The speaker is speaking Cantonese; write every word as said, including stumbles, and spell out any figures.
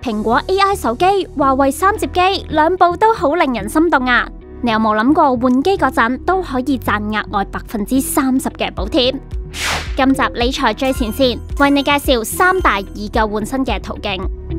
蘋果 A I 手機、華為三摺機兩部都好令人心動啊！你有冇諗過換機嗰陣都可以賺額外百分之三十嘅補貼？今集理財最前線為你介紹三大以舊換新嘅途徑。